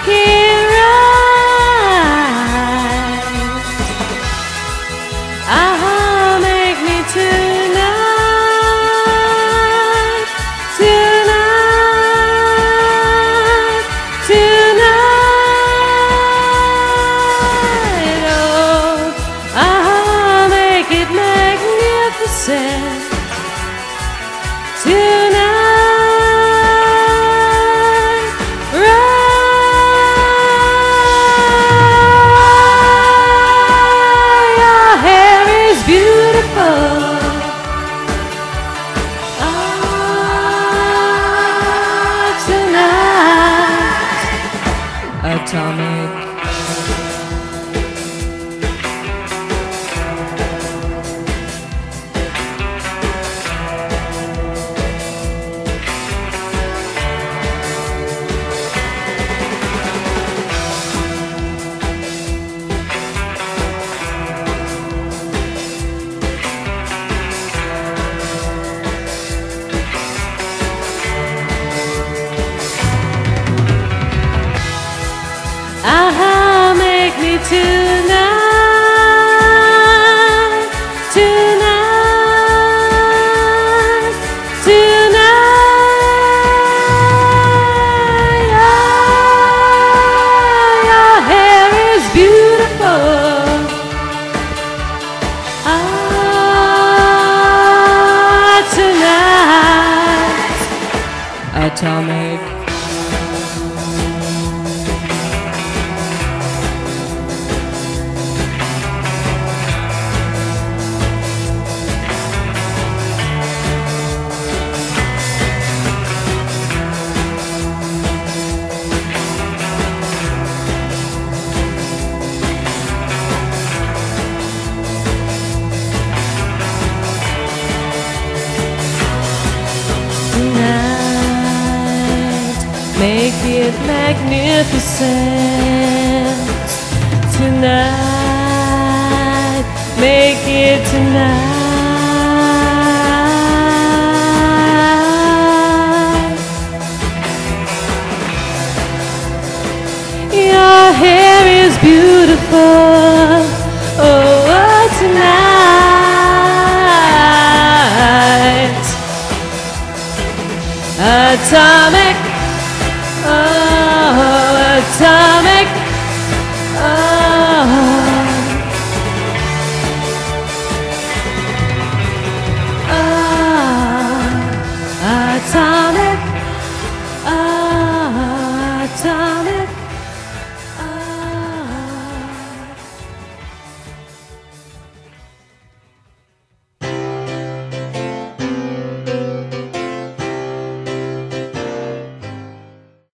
it right. Ah, make me tonight, tonight, tonight. Oh, ah, make it magnificent tonight. Atomic. Ah, make me tonight, tonight, tonight. Ah, your hair is beautiful. Ah, tonight. Atomic. Make it magnificent tonight. Make it tonight. Your hair is beautiful. Oh, tonight. Atomic. Oh, atomic.